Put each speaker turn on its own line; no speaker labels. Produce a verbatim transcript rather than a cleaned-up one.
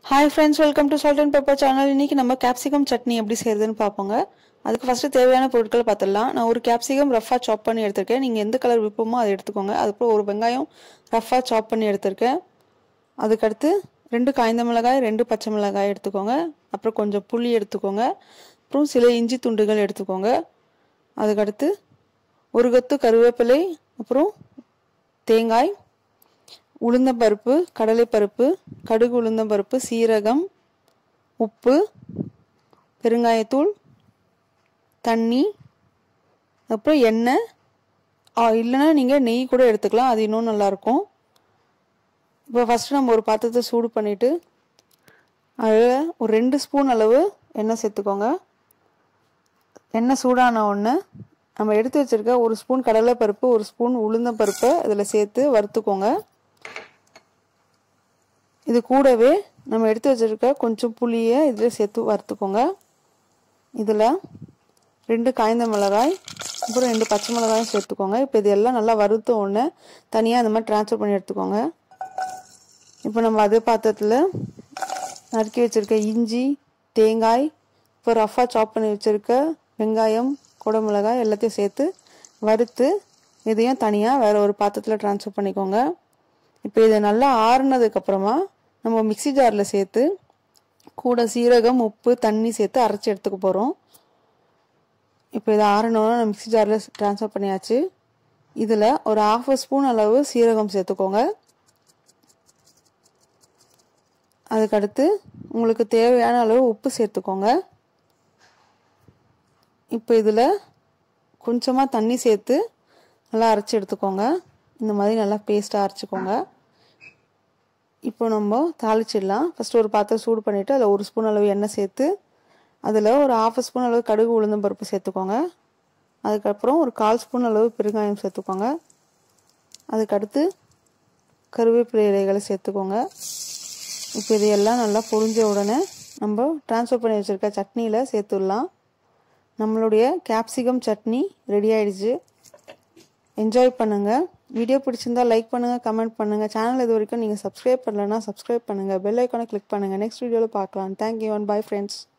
Hi friends, welcome to Salt and Pepper channel. இன்னைக்கு நம்ம capsicum chutney எப்படி செய்யறதுன்னு பாப்போங்க. அதுக்கு ஃபர்ஸ்ட் தேவையான பொருட்களை பார்த்தலாம். நான் ஒரு capsicum ரஃப்பா சாப் பண்ணி எடுத்துர்க்கேன். நீங்க எந்த கலர் விருப்பமோ அதை எடுத்துக்கோங்க. அதுக்கு ஒரு வெங்காயம் ரஃப்பா சாப் பண்ணி எடுத்துர்க்கேன். அதுக்கு அடுத்து ரெண்டு காய்ந்த மிளகாய், ரெண்டு பச்சை மிளகாய் எடுத்துக்கோங்க. அப்புறம் கொஞ்சம் புளி எடுத்துக்கோங்க. அப்புறம் சில இஞ்சி துண்டுகள் எடுத்துக்கோங்க. அதுக்கு அடுத்து ஒரு கொத்து கறிவேப்பிலை, அப்புறம் தேங்காய், உளுந்தம் பருப்பு, கடலை பருப்பு, கடுகு உளுந்தம் பருப்பு, சீரகம், உப்பு, பெருங்காயத்தூள், தண்ணி, அப்புறம் எண்ணெய், இல்லைன்னா நீங்கள் நெய் கூட எடுத்துக்கலாம், அது இன்னும் நல்லாயிருக்கும். இப்போ ஃபஸ்ட்டு நம்ம ஒரு பாத்திரத்தை சூடு பண்ணிவிட்டு அதில் ஒரு ரெண்டு ஸ்பூன் அளவு எண்ணெய் சேர்த்துக்கோங்க. எண்ணெய் சூடான உடனே நம்ம எடுத்து வச்சுருக்க ஒரு ஸ்பூன் கடலை பருப்பு, ஒரு ஸ்பூன் உளுந்தம் பருப்பை இதில் சேர்த்து வறுத்துக்கோங்க. இது கூடவே நம்ம எடுத்து வச்சிருக்க கொஞ்சம் புளியை இதில் சேர்த்து வறுத்துக்கோங்க. இதில் ரெண்டு காய்ந்த மிளகாய், அப்புறம் ரெண்டு பச்சை மிளகாயும் சேர்த்துக்கோங்க. இப்போ இது எல்லாம் நல்லா வறுத்த உடனே தனியாக இந்த மாதிரி ட்ரான்ஸ்ஃபர் பண்ணி எடுத்துக்கோங்க. இப்போ நம்ம அதே பாத்திரத்தில் நறுக்கி வச்சுருக்க இஞ்சி, தேங்காய், இப்போ ரஃப்பாக சாப் பண்ணி வச்சுருக்க வெங்காயம், குடமிளகாய் எல்லாத்தையும் சேர்த்து வறுத்து இதையும் தனியாக வேறு ஒரு பாத்திரத்தில் ட்ரான்ஸ்ஃபர் பண்ணிக்கோங்க. இப்போ இதை நல்லா ஆறுனதுக்கப்புறமா நம்ம மிக்சி ஜாரில் சேர்த்து கூட சீரகம், உப்பு, தண்ணி சேர்த்து அரைச்சி எடுத்துக்க போகிறோம். இப்போ இதை ஆறணுன்னா நம்ம மிக்சி ஜாரில் ட்ரான்ஸ்ஃபர் பண்ணியாச்சு. இதில் ஒரு ஹாஃப் ஸ்பூன் அளவு சீரகம் சேர்த்துக்கோங்க. அதுக்கடுத்து உங்களுக்கு தேவையான அளவு உப்பு சேர்த்துக்கோங்க. இப்போ இதில் கொஞ்சமாக தண்ணி சேர்த்து நல்லா அரைச்சி எடுத்துக்கோங்க. இந்த மாதிரி நல்லா பேஸ்ட்டாக அரைச்சிக்கோங்க. இப்போ நம்ம தாளிச்சிடலாம். ஃபஸ்ட்டு ஒரு பாத்திரம் சூடு பண்ணிவிட்டு அதில் ஒரு ஸ்பூன் அளவு எண்ணெய் சேர்த்து அதில் ஒரு ஹாஃப் ஸ்பூன் அளவு கடுகு உளுந்தம் பருப்பு சேர்த்துக்கோங்க. அதுக்கப்புறம் ஒரு கால் ஸ்பூன் அளவு பெருங்காயம் சேர்த்துக்கோங்க. அதுக்கடுத்து கருவேப்பிலை இலைகளை சேர்த்துக்கோங்க. இப்போ இதையெல்லாம் நல்லா பொரிஞ்ச உடனே நம்ம ட்ரான்ஸ்ஃபர் பண்ணி வச்சுருக்க சட்னியில் சேர்த்துடலாம். நம்மளுடைய கேப்சிகம் சட்னி ரெடி ஆகிடுச்சு. என்ஜாய் பண்ணுங்கள். வீடியோ பிடிச்சிருந்தா லைக் பண்ணுங்கள், கமெண்ட் பண்ணுங்கள். சேனல் இது வரைக்கும் நீங்கள் சப்ஸ்கிரைப் பண்ணலைன்னா சப்ஸ்கிரைப் பண்ணுங்கள். பெல் ஐக்கானை கிளிக் பண்ணுங்கள். நெக்ஸ்ட் வீடியோவில் பார்க்கலாம். Thank you and bye friends.